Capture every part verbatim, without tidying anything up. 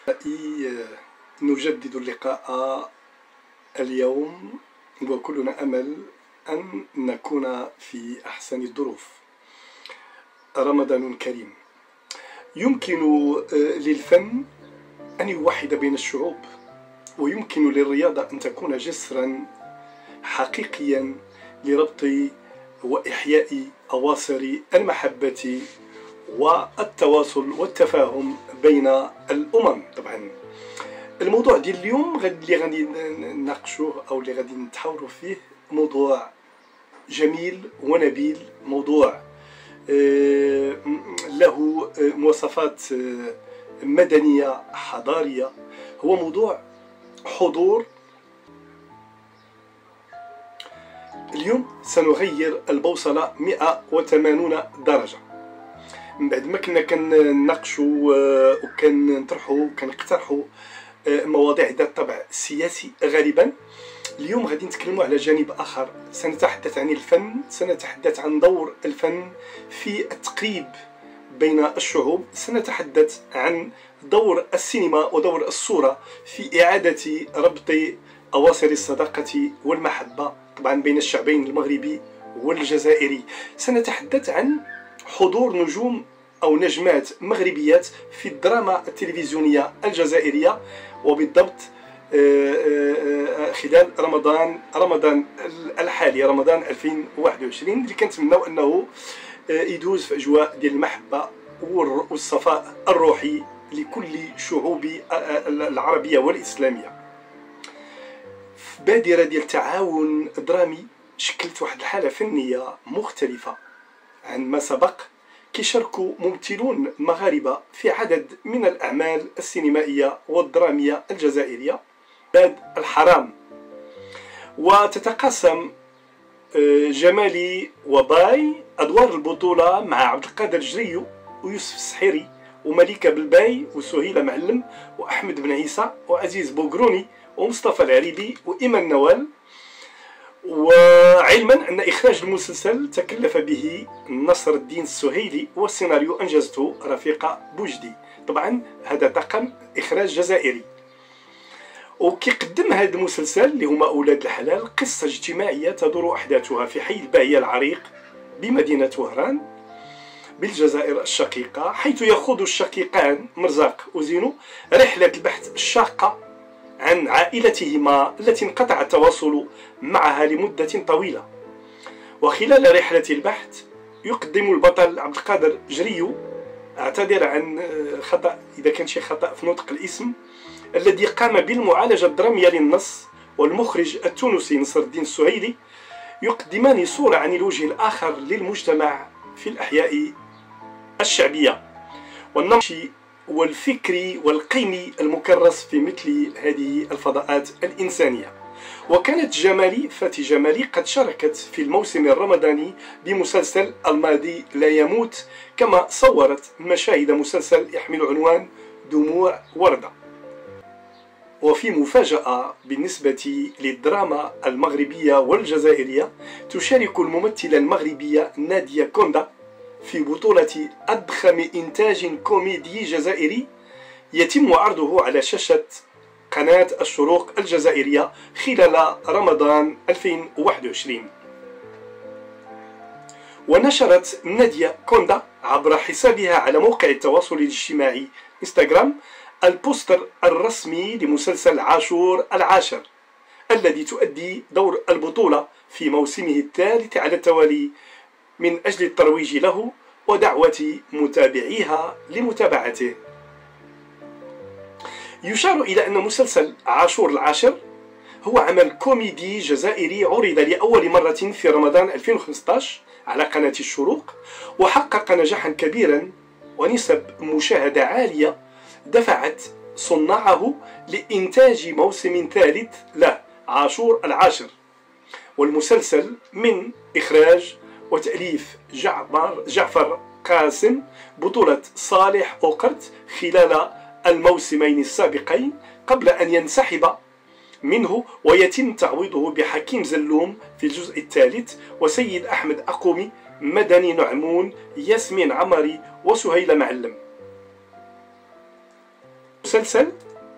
نجدد اللقاء اليوم وكلنا أمل أن نكون في أحسن الظروف. رمضان كريم. يمكن للفن أن يوحد بين الشعوب، ويمكن للرياضة أن تكون جسرا حقيقيا لربط وإحياء أواصر المحبة والتواصل والتفاهم بين الأمم. طبعا الموضوع ديال اليوم اللي غادي نناقشوه او اللي غادي نتحاوروا فيه موضوع جميل ونبيل، موضوع له مواصفات مدنية حضارية، هو موضوع حضور. اليوم سنغير البوصلة مئة وثمانين درجة. من بعد ما كنا كنناقشوا وكنطرحوا وكنقترحوا مواضيع ذات طبع سياسي غالبا، اليوم غادي نتكلموا على جانب آخر. سنتحدث عن الفن، سنتحدث عن دور الفن في التقريب بين الشعوب، سنتحدث عن دور السينما ودور الصورة في إعادة ربط أواصر الصداقة والمحبة طبعا بين الشعبين المغربي والجزائري. سنتحدث عن حضور نجوم أو نجمات مغربيات في الدراما التلفزيونية الجزائرية، وبالضبط خلال رمضان رمضان الحالي، رمضان ألفين وواحد وعشرين، اللي كنتمناو أنه يدوز في أجواء ديال المحبة والصفاء الروحي لكل شعوب العربية والإسلامية. في بادرة ديال تعاون درامي شكلت واحد الحالة فنية مختلفة عن ما سبق، كيشاركوا ممثلون مغاربة في عدد من الأعمال السينمائية والدرامية الجزائرية بلاد الحرام. وتتقاسم جمالي وباي أدوار البطولة مع عبد القادر جريو ويوسف السحيري ومليكة بالباي وسهيلة معلم وأحمد بن عيسى وعزيز بوغروني ومصطفى العريبي وإيمان نوال. وعلما أن إخراج المسلسل تكلف به نصر الدين السهيلي، والسيناريو أنجزته رفيقة بوجدي. طبعا هذا طاقم إخراج جزائري، وكيقدم هذا المسلسل اللي هما أولاد الحلال قصة اجتماعية تدور أحداثها في حي الباهية العريق بمدينة وهران بالجزائر الشقيقة، حيث يخوض الشقيقان مرزاق وزينو رحلة البحث الشاقة عن عائلتهما التي انقطع التواصل معها لمدة طويلة. وخلال رحلة البحث يقدم البطل عبد القادر جريو، اعتذر عن خطأ إذا كان شي خطأ في نطق الاسم، الذي قام بالمعالجة الدرامية للنص، والمخرج التونسي نصر الدين السهيلي، يقدمان صورة عن الوجه الآخر للمجتمع في الأحياء الشعبية والنمطي والفكري والقيمي المكرس في مثل هذه الفضاءات الإنسانية. وكانت جمالي فاتي جمالي قد شاركت في الموسم الرمضاني بمسلسل الماضي لا يموت، كما صورت مشاهد مسلسل يحمل عنوان دموع وردة. وفي مفاجأة بالنسبة للدراما المغربية والجزائرية، تشارك الممثلة المغربية نادية كوندا في بطولة أضخم إنتاج كوميدي جزائري يتم عرضه على شاشة قناة الشروق الجزائرية خلال رمضان ألفين وواحد وعشرين. ونشرت نادية كوندا عبر حسابها على موقع التواصل الاجتماعي انستغرام البوستر الرسمي لمسلسل عاشور العاشر، الذي تؤدي دور البطولة في موسمه الثالث على التوالي، من أجل الترويج له ودعوة متابعيها لمتابعته. يشار إلى أن مسلسل عاشور العاشر هو عمل كوميدي جزائري عرض لأول مرة في رمضان ألفين وخمسة عشر على قناة الشروق، وحقق نجاحا كبيرا ونسب مشاهدة عالية دفعت صناعه لإنتاج موسم ثالث له، عاشور العاشر. والمسلسل من إخراج وتأليف جعفر جعفر قاسم، بطولة صالح أوقرت خلال الموسمين السابقين قبل أن ينسحب منه ويتم تعويضه بحكيم زلوم في الجزء الثالث، وسيد أحمد أقومي، مدني نعمون، ياسمين عمري، وسهيلة معلم. مسلسل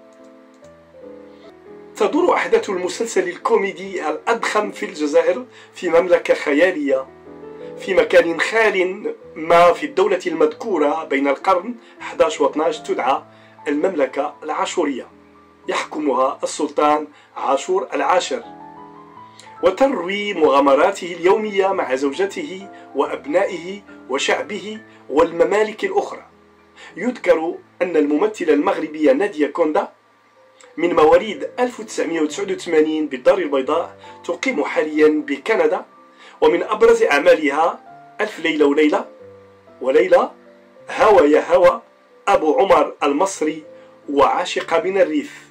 تدور أحداث المسلسل الكوميدي الأضخم في الجزائر في مملكة خيالية في مكان خال ما في الدولة المذكورة بين القرن أحد عشر و اثني عشر، تدعى المملكة العاشورية، يحكمها السلطان عاشور العاشر، وتروي مغامراته اليومية مع زوجته وأبنائه وشعبه والممالك الأخرى. يذكر أن الممثلة المغربية نادية كوندا من مواليد ألف وتسعمائة وتسعة وثمانين بالدار البيضاء تقيم حاليا بكندا، ومن أبرز أعمالها ألف ليلة وليلة وليلة، هوى يا هوى، أبو عمر المصري، وعاشقة من الريف.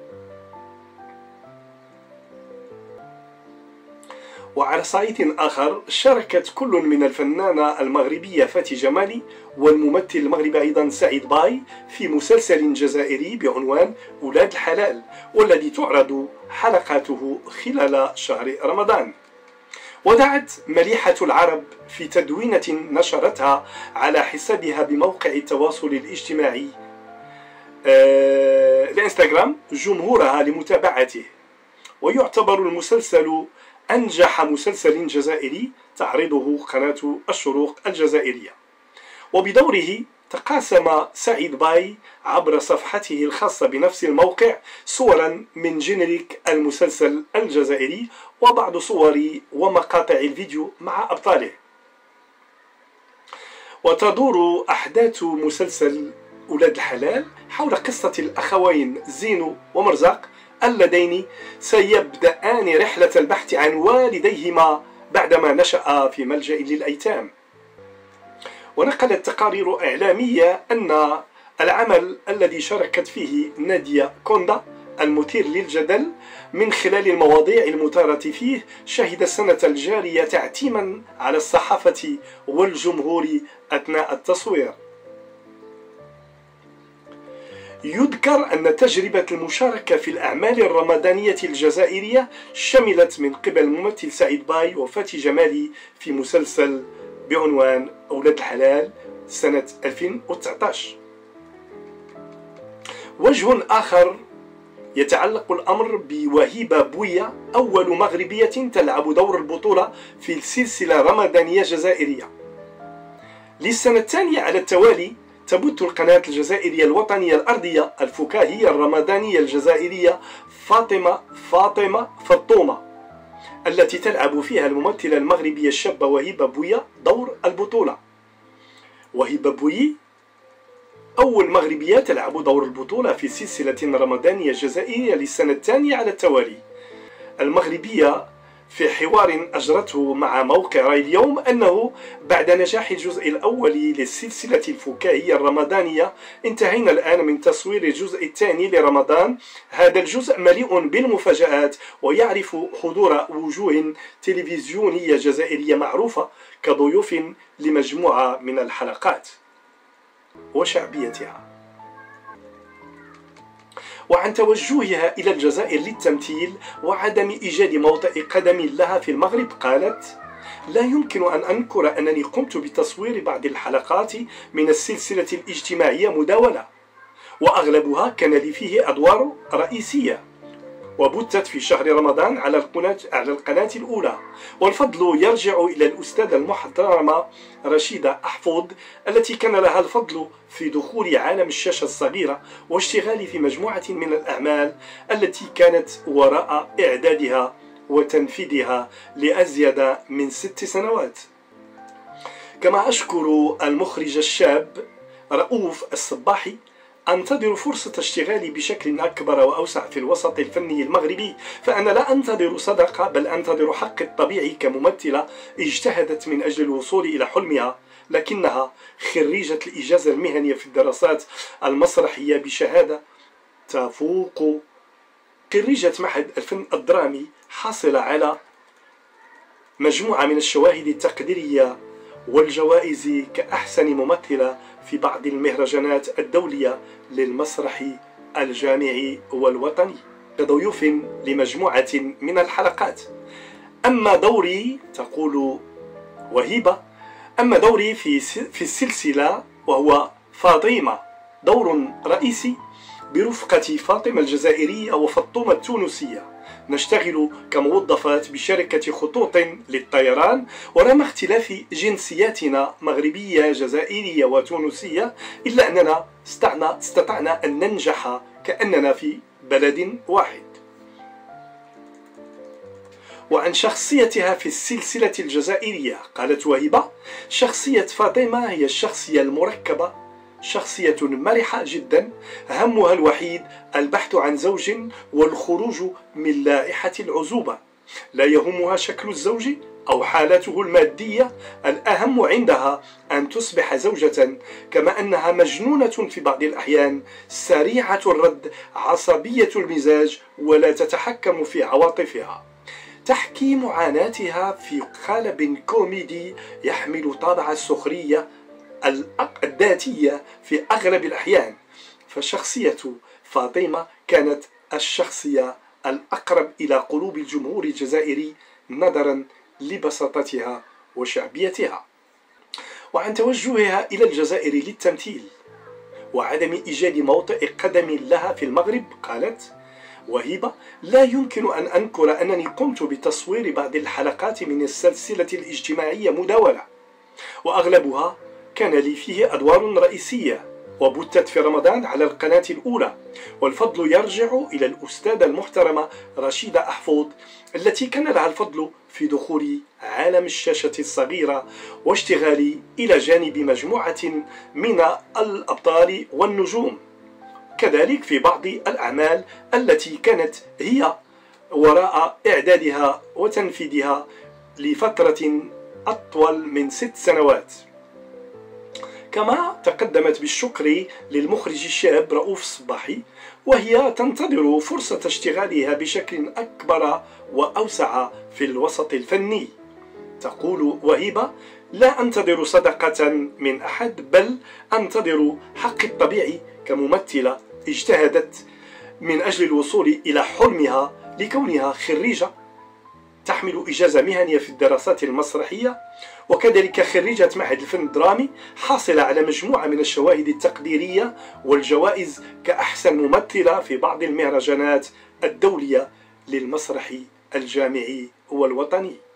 وعلى صعيد آخر شاركت كل من الفنانة المغربية فاتي جمالي والممثل المغربي أيضا سعيد باي في مسلسل جزائري بعنوان أولاد الحلال، والذي تعرض حلقاته خلال شهر رمضان. ودعت مليحة العرب في تدوينة نشرتها على حسابها بموقع التواصل الاجتماعي آه الانستغرام جمهورها لمتابعته، ويعتبر المسلسل أنجح مسلسل جزائري تعرضه قناة الشروق الجزائرية. وبدوره تقاسم سعيد باي عبر صفحته الخاصة بنفس الموقع صورا من جينيريك المسلسل الجزائري وبعض صور ومقاطع الفيديو مع أبطاله. وتدور أحداث مسلسل أولاد الحلال حول قصة الأخوين زينو ومرزاق اللذين سيبدأان رحلة البحث عن والديهما بعدما نشأ في ملجأ للأيتام. ونقلت تقارير إعلامية أن العمل الذي شاركت فيه نادية كوندا المثير للجدل من خلال المواضيع المثارة فيه شهد السنة الجارية تعتيما على الصحافة والجمهور أثناء التصوير. يذكر أن تجربة المشاركة في الأعمال الرمضانية الجزائرية شملت من قبل الممثل سعيد باي وفاتي جمالي في مسلسل بعنوان أولاد الحلال سنة ألفين وتسعة عشر. وجه آخر يتعلق الأمر بوهيبة بويا، أول مغربية تلعب دور البطولة في سلسلة رمضانية جزائرية. للسنة الثانية على التوالي تبث القناة الجزائرية الوطنية الأرضية الفكاهية الرمضانية الجزائرية فاطمة فاطمة فطومة، التي تلعب فيها الممثلة المغربية الشابة وهيبة بويا دور البطولة. وهيبة بويي أول مغربية تلعب دور البطولة في سلسلة رمضانية جزائرية للسنة الثانية على التوالي. المغربية في حوار أجرته مع موقع رأي اليوم أنه بعد نجاح الجزء الأول للسلسلة الفكاهية الرمضانية انتهينا الآن من تصوير الجزء الثاني لرمضان. هذا الجزء مليء بالمفاجآت ويعرف حضور وجوه تلفزيونية جزائرية معروفة كضيوف لمجموعة من الحلقات وشعبيتها. وعن توجهها إلى الجزائر للتمثيل وعدم إيجاد موطئ قدم لها في المغرب قالت: لا يمكن أن أنكر أنني قمت بتصوير بعض الحلقات من السلسلة الاجتماعية مداولة، وأغلبها كان لي فيه أدوار رئيسية، وبثت في شهر رمضان على القناة على القناة الأولى. والفضل يرجع إلى الأستاذة المحترمة رشيدة أحفظ التي كان لها الفضل في دخول عالم الشاشة الصغيرة واشتغالي في مجموعة من الأعمال التي كانت وراء إعدادها وتنفيذها لأزيد من ست سنوات. كما أشكر المخرج الشاب رؤوف الصباحي. أنتظر فرصة اشتغالي بشكل أكبر وأوسع في الوسط الفني المغربي، فأنا لا أنتظر صدقة بل أنتظر حق الطبيعي كممثلة اجتهدت من أجل الوصول إلى حلمها، لكنها خريجة الإجازة المهنية في الدراسات المسرحية بشهادة تفوق، خريجة معهد الفن الدرامي، حاصلة على مجموعة من الشواهد التقديرية والجوائز كأحسن ممثلة في بعض المهرجانات الدولية للمسرح الجامعي والوطني كضيوف لمجموعة من الحلقات. أما دوري، تقول وهيبة، أما دوري في في السلسلة وهو فاطمة دور رئيسي، برفقة فاطمة الجزائرية وفطومة التونسية، نشتغل كموظفات بشركة خطوط للطيران، ورغم اختلاف جنسياتنا مغربية جزائرية وتونسية إلا أننا استطعنا أن ننجح كأننا في بلد واحد. وعن شخصيتها في السلسلة الجزائرية قالت وهبة: شخصية فاطمة هي الشخصية المركبة، شخصية مرحة جدا، همها الوحيد البحث عن زوج والخروج من لائحة العزوبة، لا يهمها شكل الزوج أو حالته المادية، الأهم عندها أن تصبح زوجة، كما أنها مجنونة في بعض الأحيان، سريعة الرد، عصبية المزاج، ولا تتحكم في عواطفها. تحكي معاناتها في قالب كوميدي يحمل طابع السخرية الذاتية في أغلب الأحيان، فشخصية فاطمة كانت الشخصية الأقرب إلى قلوب الجمهور الجزائري نظرا لبساطتها وشعبيتها. وعن توجهها إلى الجزائر للتمثيل وعدم إيجاد موطئ قدم لها في المغرب قالت وهبة: لا يمكن أن أنكر أنني قمت بتصوير بعض الحلقات من السلسلة الاجتماعية مداولة، وأغلبها كان لي فيه أدوار رئيسية، وبثت في رمضان على القناة الأولى، والفضل يرجع إلى الأستاذة المحترمة رشيدة أحفوظ التي كان لها الفضل في دخول عالم الشاشة الصغيرة واشتغالي إلى جانب مجموعة من الأبطال والنجوم، كذلك في بعض الأعمال التي كانت هي وراء إعدادها وتنفيذها لفترة أطول من ست سنوات. كما تقدمت بالشكر للمخرج الشاب رؤوف الصباحي، وهي تنتظر فرصة اشتغالها بشكل أكبر وأوسع في الوسط الفني. تقول وهبة: لا أنتظر صدقة من أحد، بل أنتظر حقي الطبيعي كممثلة اجتهدت من أجل الوصول إلى حلمها لكونها خريجة تحمل إجازة مهنية في الدراسات المسرحية، وكذلك خريجة معهد الفن الدرامي، حاصلة على مجموعة من الشواهد التقديرية والجوائز كأحسن ممثلة في بعض المهرجانات الدولية للمسرح الجامعي والوطني.